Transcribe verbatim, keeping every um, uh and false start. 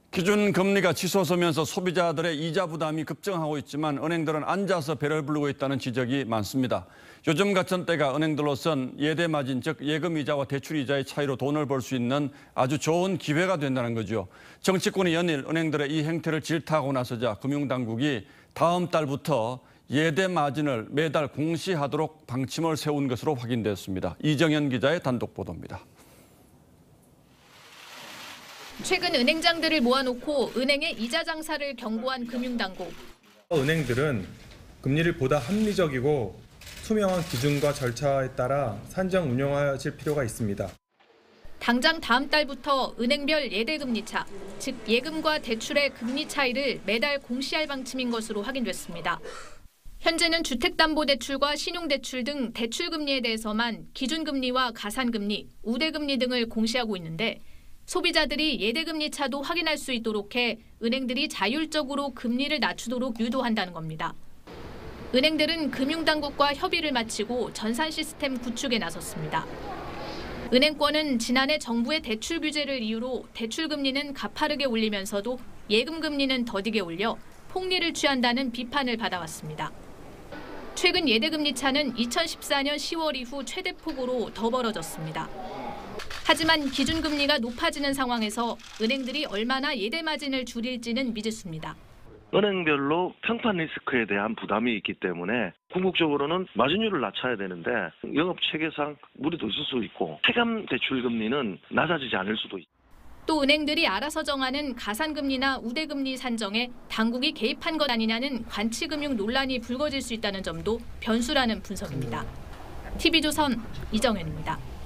기준금리가 치솟으면서 소비자들의 이자 부담이 급증하고 있지만 은행들은 앉아서 배를 부르고 있다는 지적이 많습니다. 요즘 같은 때가 은행들로선 예대 마진, 즉 예금이자와 대출이자의 차이로 돈을 벌 수 있는 아주 좋은 기회가 된다는 거죠. 정치권이 연일 은행들의 이 행태를 질타하고 나서자 금융당국이 다음 달부터 예대 마진을 매달 공시하도록 방침을 세운 것으로 확인됐습니다. 이정현 기자의 단독 보도입니다. 최근 은행장들을 모아놓고 은행의 이자 장사를 경고한 금융당국. 은행들은 금리를 보다 합리적이고 투명한 기준과 절차에 따라 산정 운영하실 필요가 있습니다. 당장 다음 달부터 은행별 예대금리차, 즉 예금과 대출의 금리 차이를 매달 공시할 방침인 것으로 확인됐습니다. 현재는 주택담보대출과 신용대출 등 대출금리에 대해서만 기준금리와 가산금리, 우대금리 등을 공시하고 있는데 소비자들이 예대금리 차도 확인할 수 있도록 해 은행들이 자율적으로 금리를 낮추도록 유도한다는 겁니다. 은행들은 금융당국과 협의를 마치고 전산 시스템 구축에 나섰습니다. 은행권은 지난해 정부의 대출 규제를 이유로 대출금리는 가파르게 올리면서도 예금금리는 더디게 올려 폭리를 취한다는 비판을 받아왔습니다. 최근 예대금리 차는 이천십사 년 시월 이후 최대폭으로 더 벌어졌습니다. 하지만 기준금리가 높아지는 상황에서 은행들이 얼마나 예대 마진을 줄일지는 미지수입니다. 은행별로 평판 리스크에 대한 부담이 있기 때문에 궁극적으로는 마진율을 낮춰야 되는데 영업 체계상 무리도 있을 수 있고 체감 대출 금리는 낮아지지 않을 수도 있습니다. 또 은행들이 알아서 정하는 가산금리나 우대금리 산정에 당국이 개입한 것 아니냐는 관치금융 논란이 불거질 수 있다는 점도 변수라는 분석입니다. 티비조선 이정현입니다.